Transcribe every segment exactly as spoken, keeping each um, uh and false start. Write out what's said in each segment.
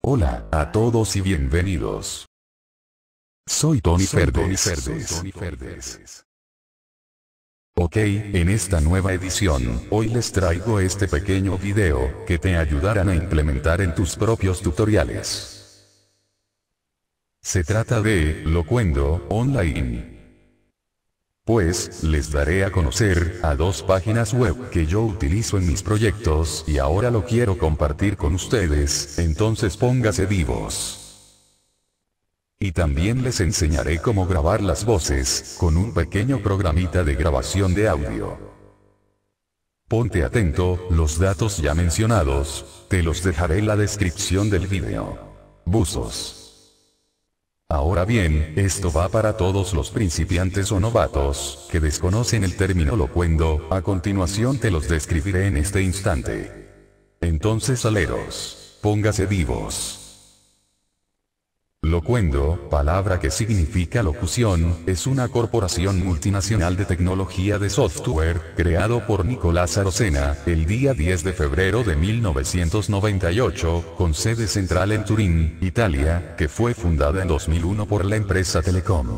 Hola a todos y bienvenidos. Soy Tony Ferdes. Ok, en esta nueva edición, hoy les traigo este pequeño video que te ayudarán a implementar en tus propios tutoriales. Se trata de Loquendo Online. Pues, les daré a conocer a dos páginas web que yo utilizo en mis proyectos y ahora lo quiero compartir con ustedes, entonces póngase vivos. Y también les enseñaré cómo grabar las voces, con un pequeño programita de grabación de audio. Ponte atento, los datos ya mencionados, te los dejaré en la descripción del video. Buzos. Ahora bien, esto va para todos los principiantes o novatos, que desconocen el término loquendo, a continuación te los describiré en este instante. Entonces aleros, póngase vivos. Loquendo, palabra que significa locución, es una corporación multinacional de tecnología de software, creado por Nicolás Arocena, el día diez de febrero de mil novecientos noventa y ocho, con sede central en Turín, Italia, que fue fundada en dos mil uno por la empresa Telecom.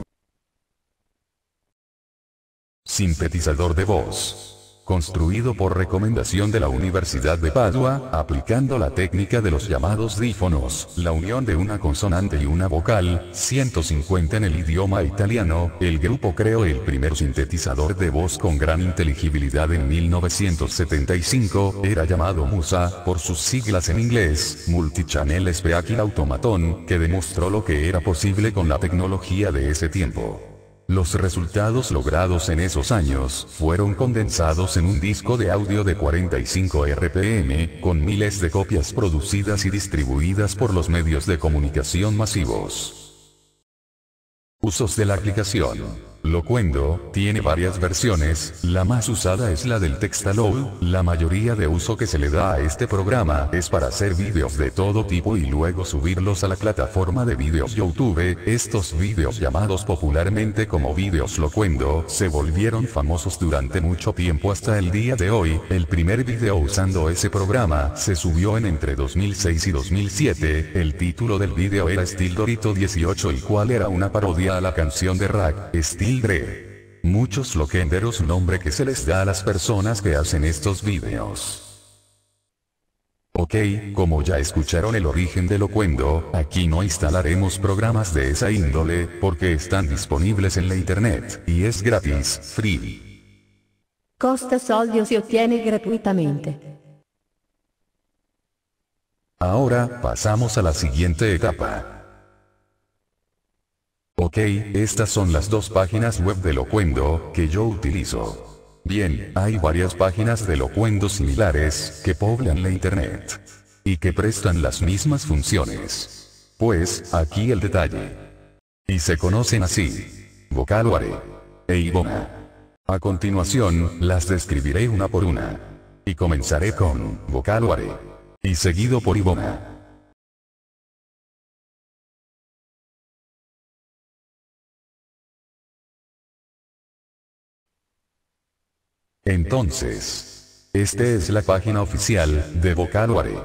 Sintetizador de voz. Construido por recomendación de la Universidad de Padua, aplicando la técnica de los llamados dífonos, la unión de una consonante y una vocal, ciento cincuenta en el idioma italiano, el grupo creó el primer sintetizador de voz con gran inteligibilidad en mil novecientos setenta y cinco, era llamado Musa, por sus siglas en inglés, Multichannel Speaking Automaton, que demostró lo que era posible con la tecnología de ese tiempo. Los resultados logrados en esos años fueron condensados en un disco de audio de cuarenta y cinco R P M, con miles de copias producidas y distribuidas por los medios de comunicación masivos. Usos de la aplicación. Loquendo tiene varias versiones, la más usada es la del Textaload, la mayoría de uso que se le da a este programa es para hacer vídeos de todo tipo y luego subirlos a la plataforma de vídeos YouTube. Estos vídeos llamados popularmente como vídeos Loquendo se volvieron famosos durante mucho tiempo hasta el día de hoy. El primer video usando ese programa se subió en entre dos mil seis y dos mil siete, el título del video era Steel Dorito dieciocho, el cual era una parodia a la canción de Rack, Steel Dre. Muchos loquenderos, nombre que se les da a las personas que hacen estos vídeos. Ok, como ya escucharon el origen de Loquendo, aquí no instalaremos programas de esa índole, porque están disponibles en la internet, y es gratis, free. Costa soldi o si ottiene gratuitamente. Ahora, pasamos a la siguiente etapa. Ok, estas son las dos páginas web de Loquendo que yo utilizo. Bien, hay varias páginas de Loquendo similares que poblan la internet y que prestan las mismas funciones. Pues, aquí el detalle. Y se conocen así: Vocaloid e Ivona. A continuación, las describiré una por una. Y comenzaré con Vocaloid y seguido por Ivona. Entonces, esta es la página oficial de Vocaloid.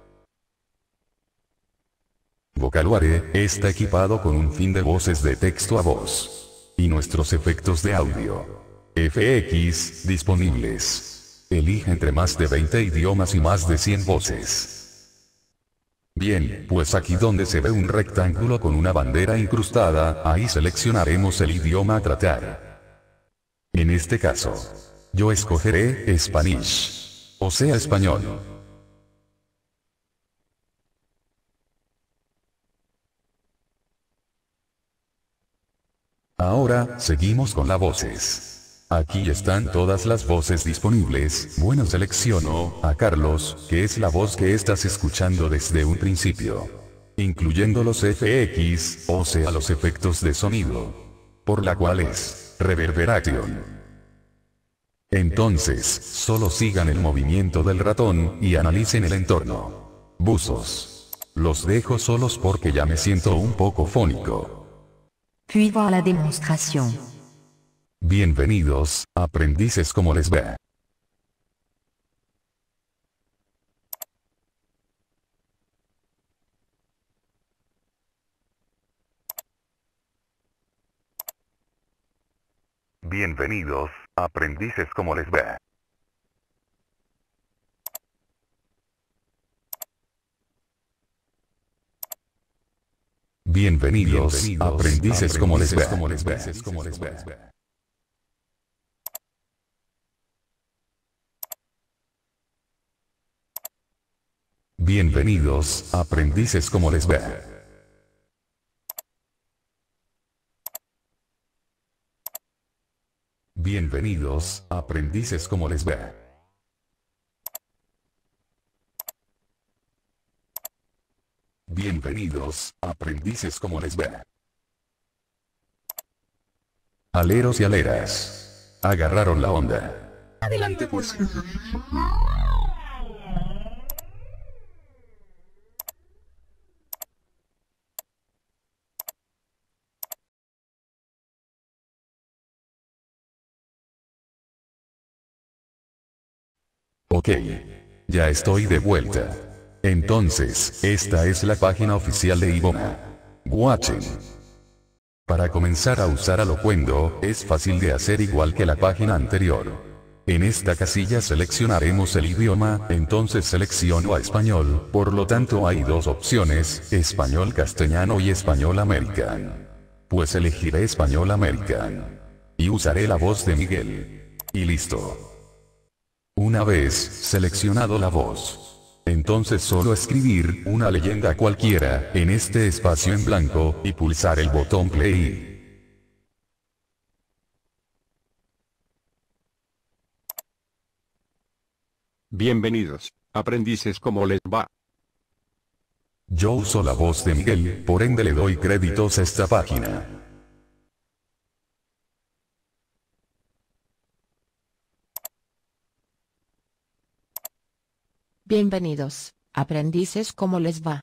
Vocaloid está equipado con un fin de voces de texto a voz y nuestros efectos de audio F X disponibles. Elige entre más de veinte idiomas y más de cien voces. Bien, pues aquí donde se ve un rectángulo con una bandera incrustada, ahí seleccionaremos el idioma a tratar. En este caso, yo escogeré Spanish, o sea español. Ahora, seguimos con las voces. Aquí están todas las voces disponibles. Bueno, selecciono a Carlos, que es la voz que estás escuchando desde un principio, incluyendo los F X, o sea los efectos de sonido, por la cual es reverberation. Entonces, solo sigan el movimiento del ratón y analicen el entorno. Buzos. Los dejo solos porque ya me siento un poco fónico. Puis voir la démonstration. Bienvenidos, aprendices, como les va. Bienvenidos, aprendices, ¿cómo les va? Bienvenidos, aprendices, ¿cómo les va? ¿Cómo les va? ¿Cómo les va? Bienvenidos, aprendices, ¿cómo les va? Bienvenidos, aprendices, ¿cómo les va? Bienvenidos, aprendices, ¿cómo les va? Aleros y aleras. Agarraron la onda. Adelante pues. Ok. Ya estoy de vuelta. Entonces, esta es la página oficial de Iboma. Watching. Para comenzar a usar Alocuendo, es fácil de hacer igual que la página anterior. En esta casilla seleccionaremos el idioma, entonces selecciono a español, por lo tanto hay dos opciones, español castellano y español americano. Pues elegiré español americano. Y usaré la voz de Miguel. Y listo. Una vez seleccionado la voz, entonces solo escribir una leyenda cualquiera en este espacio en blanco y pulsar el botón play. Bienvenidos, aprendices, ¿cómo les va? Yo uso la voz de Miguel, por ende le doy créditos a esta página. Bienvenidos, aprendices, ¿cómo les va?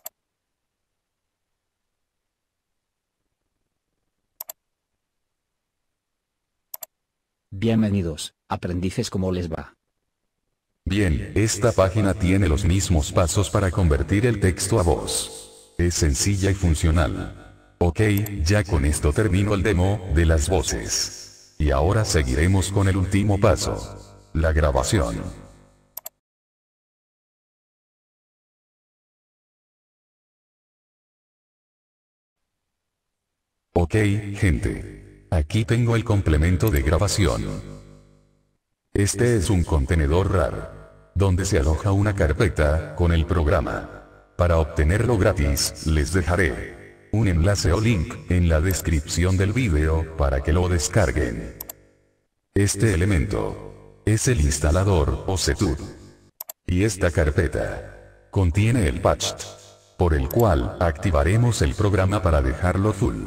Bienvenidos, aprendices, ¿cómo les va? Bien, esta página tiene los mismos pasos para convertir el texto a voz. Es sencilla y funcional. Ok, ya con esto termino el demo de las voces. Y ahora seguiremos con el último paso. La grabación. Ok, gente. Aquí tengo el complemento de grabación. Este es un contenedor RAR, donde se aloja una carpeta con el programa. Para obtenerlo gratis, les dejaré un enlace o link en la descripción del vídeo para que lo descarguen. Este elemento es el instalador o setup. Y esta carpeta contiene el patch, por el cual activaremos el programa para dejarlo full.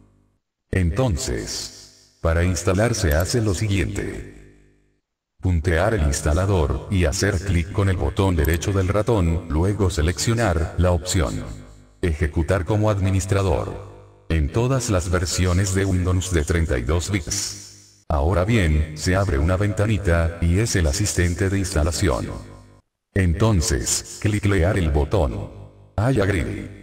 Entonces, para instalar se hace lo siguiente. Puntear el instalador y hacer clic con el botón derecho del ratón, luego seleccionar la opción Ejecutar como administrador en todas las versiones de Windows de treinta y dos bits. Ahora bien, se abre una ventanita y es el asistente de instalación. Entonces, cliclear el botón I agree.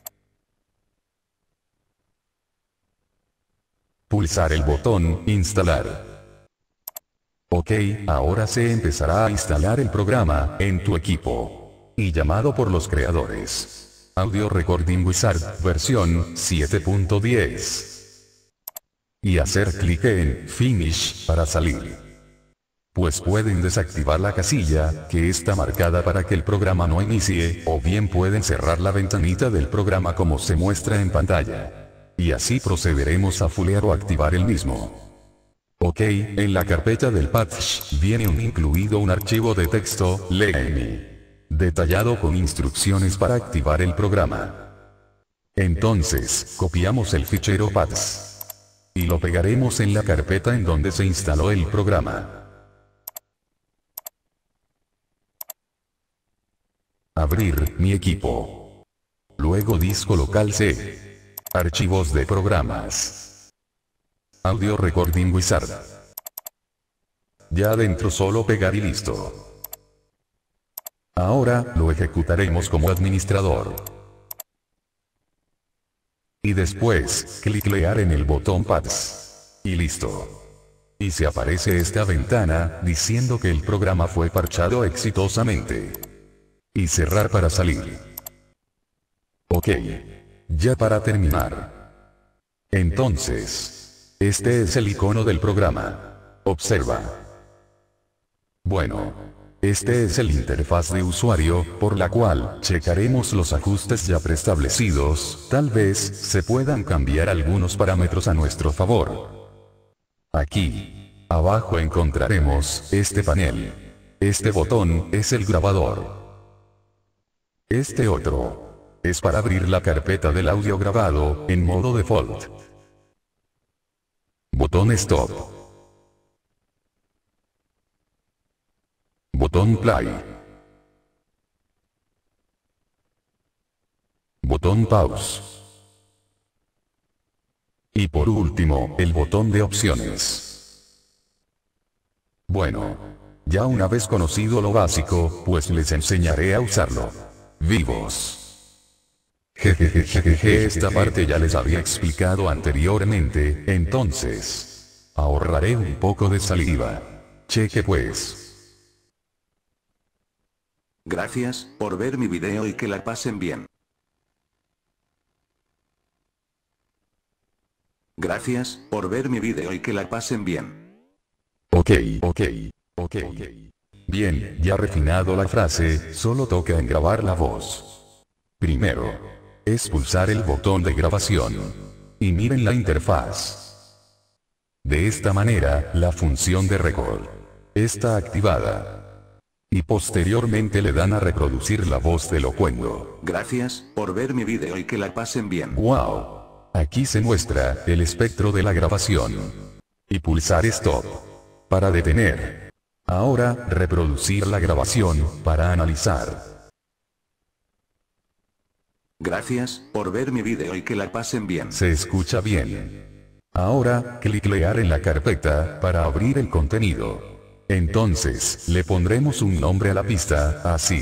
Pulsar el botón Instalar. Ok, ahora se empezará a instalar el programa en tu equipo. Y llamado por los creadores. Audio Recording Wizard, versión siete punto diez. Y hacer clic en Finish para salir. Pues pueden desactivar la casilla, que está marcada para que el programa no inicie, o bien pueden cerrar la ventanita del programa como se muestra en pantalla. Y así procederemos a fulear o activar el mismo. Ok, en la carpeta del patch, viene un incluido un archivo de texto, Leemi, detallado con instrucciones para activar el programa. Entonces, copiamos el fichero patch. Y lo pegaremos en la carpeta en donde se instaló el programa. Abrir mi equipo. Luego disco local C. Archivos de programas. Audio Recording Wizard. Ya adentro solo pegar y listo. Ahora, lo ejecutaremos como administrador. Y después, cliclear en el botón Pads. Y listo. Y se aparece esta ventana, diciendo que el programa fue parchado exitosamente. Y cerrar para salir. Ok. Ya para terminar. Entonces. Este es el icono del programa. Observa. Bueno. Este es el interfaz de usuario, por la cual checaremos los ajustes ya preestablecidos, tal vez se puedan cambiar algunos parámetros a nuestro favor. Aquí. Abajo encontraremos este panel. Este botón es el grabador. Este otro es para abrir la carpeta del audio grabado en modo default. Botón Stop. Botón Play. Botón Pause. Y por último, el botón de opciones. Bueno. Ya una vez conocido lo básico, pues les enseñaré a usarlo. Vivos. Jejejejeje, esta parte ya les había explicado anteriormente, entonces. Ahorraré un poco de saliva. Cheque pues. Gracias por ver mi video y que la pasen bien. Gracias por ver mi video y que la pasen bien. Ok, ok, ok. Bien, ya refinado la frase, solo toca en grabar la voz. Primero, es pulsar el botón de grabación. Y miren la interfaz. De esta manera, la función de record está activada. Y posteriormente le dan a reproducir la voz de locuendo. Gracias por ver mi video y que la pasen bien. Wow. Aquí se muestra el espectro de la grabación. Y pulsar Stop para detener. Ahora, reproducir la grabación para analizar. Gracias por ver mi video y que la pasen bien. Se escucha bien. Ahora, cliquear en la carpeta para abrir el contenido. Entonces, le pondremos un nombre a la pista, así.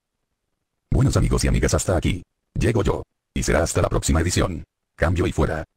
Buenos amigos y amigas, hasta aquí llego yo. Y será hasta la próxima edición. Cambio y fuera.